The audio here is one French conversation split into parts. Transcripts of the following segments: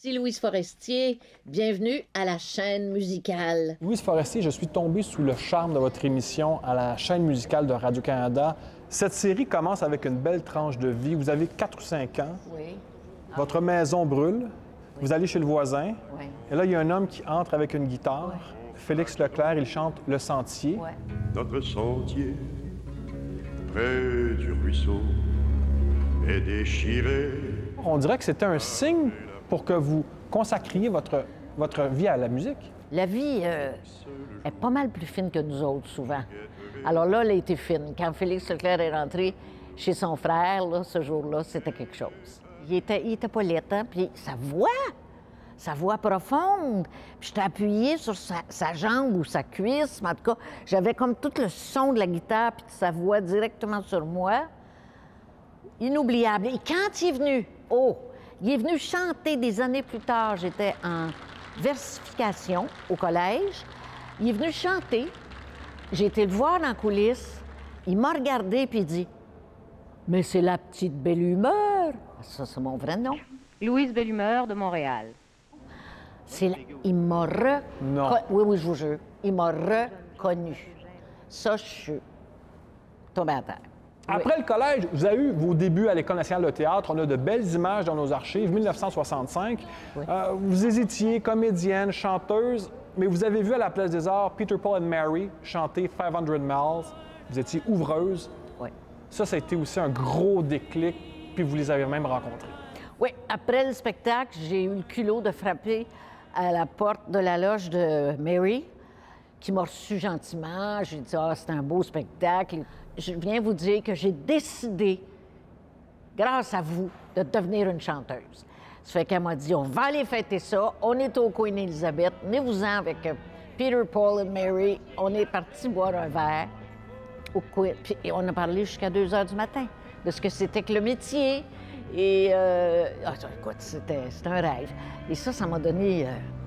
Ici Louise Forestier, bienvenue à la chaîne musicale. Louise Forestier, je suis tombé sous le charme de votre émission à la chaîne musicale de Radio-Canada. Cette série commence avec une belle tranche de vie. Vous avez 4 ou 5 ans. Oui. Votre maison brûle. Vous allez chez le voisin. Oui. Et là, il y a un homme qui entre avec une guitare. Félix Leclerc, il chante Le Sentier. Ouais. Notre sentier, près du ruisseau, est déchiré. On dirait que c'était un signe pour que vous consacriez votre vie à la musique. La vie est pas mal plus fine que nous autres, souvent. Alors là, elle a été fine. Quand Félix Leclerc est rentré chez son frère, là, ce jour-là, c'était quelque chose. Il était pas laid, hein? Puis sa voix profonde. Puis j'étais appuyée sur sa jambe ou sa cuisse, mais en tout cas, j'avais comme tout le son de la guitare puis de sa voix directement sur moi. Inoubliable. Et quand il est venu, il est venu chanter des années plus tard. J'étais en versification au collège. Il est venu chanter. J'ai été le voir dans la coulisse. Il m'a regardé puis il dit « Mais c'est la petite Belle Humeur! » Ça, c'est mon vrai nom. Louise Belle Humeur de Montréal. Il m'a Non. Oui, je vous jure. Il m'a reconnu. Ça, je suis tombée à terre. Après le collège, vous avez eu vos débuts à l'École nationale de théâtre. On a de belles images dans nos archives, 1965. Oui. Vous hésitiez, comédienne, chanteuse, mais vous avez vu à la Place des Arts Peter, Paul and Mary chanter 500 Miles. Vous étiez ouvreuse. Oui. Ça a été aussi un gros déclic, puis vous les avez même rencontrés. Oui, après le spectacle, j'ai eu le culot de frapper à la porte de la loge de Mary, qui m'a reçu gentiment. J'ai dit « Ah, c'est un beau spectacle. » Je viens vous dire que j'ai décidé, grâce à vous, de devenir une chanteuse. Ça fait qu'elle m'a dit « On va aller fêter ça. On est au Queen Elizabeth. Venez-vous-en avec Peter, Paul et Mary. » On est parti boire un verre au Queen. Puis on a parlé jusqu'à 2 heures du matin de ce que c'était que le métier. Et, écoute, c'était un rêve. Et ça m'a donné...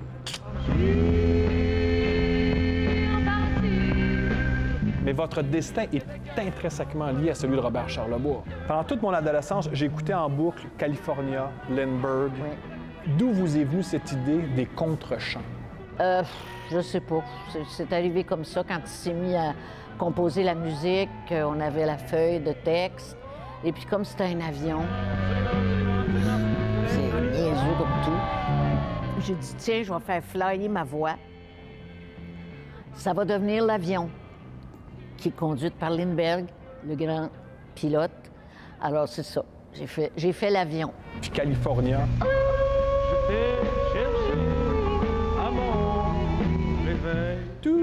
Mais votre destin est intrinsèquement lié à celui de Robert Charlebois. Pendant toute mon adolescence, j'ai écouté en boucle California, Lindbergh. Oui. D'où vous est venue cette idée des contre-chants? Je sais pas. C'est arrivé comme ça quand il s'est mis à composer la musique. On avait la feuille de texte. Et puis comme c'était un avion, c'est niaiseux comme tout. J'ai dit, tiens, je vais faire flyer ma voix. Ça va devenir l'avion, qui est conduite par Lindbergh, le grand pilote. Alors, c'est ça. J'ai fait l'avion. Puis California. Je t'ai cherché à mon réveil.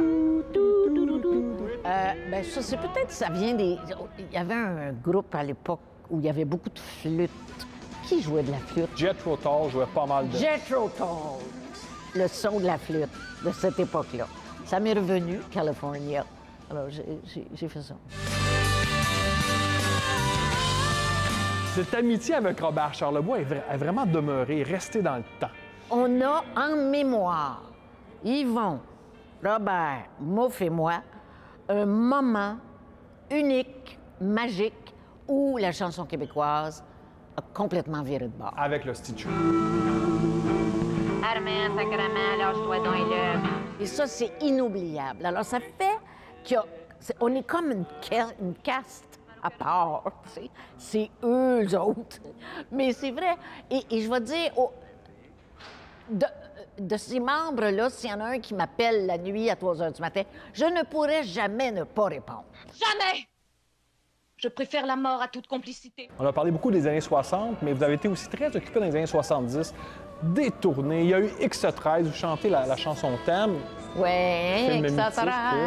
Ben ça, c'est peut-être ça vient des... Il y avait un groupe à l'époque où il y avait beaucoup de flûtes. Qui jouait de la flûte? Jethro Tull jouait pas mal de... Jethro Tull. Le son de la flûte de cette époque-là. Ça m'est revenu, California. Alors, j'ai fait ça. Cette amitié avec Robert Charlebois est vraiment demeurée, restée dans le temps. On a en mémoire, Yvon, Robert, Mouf et moi, un moment unique, magique, où la chanson québécoise a complètement viré de bord. Avec le Stitcher. Armand, sacrement, lâche-toi donc et Et ça, c'est inoubliable. Alors, ça fait qu'on est comme une caste à part, tu sais. C'est eux autres. Mais c'est vrai. Et je vais dire, de ces membres-là, s'il y en a un qui m'appelle la nuit à 3 heures du matin, je ne pourrais jamais ne pas répondre. Jamais! Je préfère la mort à toute complicité. On a parlé beaucoup des années 60, mais vous avez été aussi très occupé dans les années 70. Des tournées. Il y a eu X13, vous chantez la chanson thème. Oui, Film extraterrestre.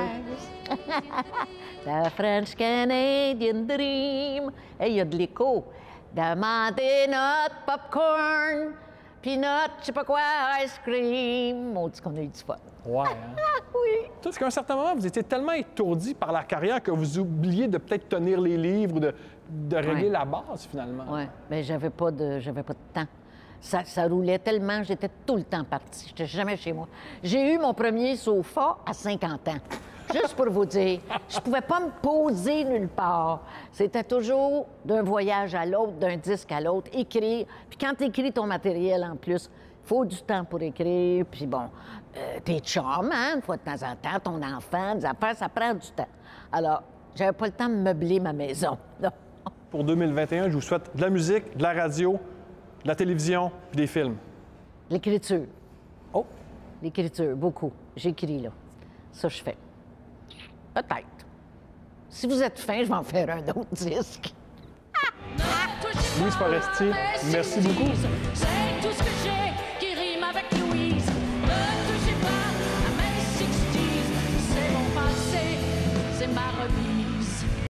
La French Canadian Dream. Hey, il y a de l'écho. Demandez notre popcorn, peanut, je sais pas quoi, ice cream. On dit qu'on a eu du fun. Ouais, hein? Oui. Parce qu'à un certain moment, vous étiez tellement étourdi par la carrière que vous oubliez de peut-être tenir les livres, de régler la base, finalement. Oui, mais j'avais pas de temps. Ça roulait tellement, j'étais tout le temps partie. J'étais jamais chez moi. J'ai eu mon premier sofa à 50 ans. Juste pour vous dire, je pouvais pas me poser nulle part. C'était toujours d'un voyage à l'autre, d'un disque à l'autre, écrire. Puis quand tu écris ton matériel en plus, faut du temps pour écrire, puis bon, tes chums, hein, une fois de temps en temps, ton enfant, des affaires, ça prend du temps. Alors, j'avais pas le temps de meubler ma maison, non. Pour 2021, je vous souhaite de la musique, de la radio, de la télévision, puis des films. L'écriture. Oh! L'écriture, beaucoup. J'écris, là. Ça, je fais. Peut-être. Si vous êtes fin, je vais en faire un autre disque. Louise Forestier, merci beaucoup. C'est tout ce que j'ai qui rime avec Louise. Ne touchez pas à mes 60s. C'est mon passé, c'est ma remise.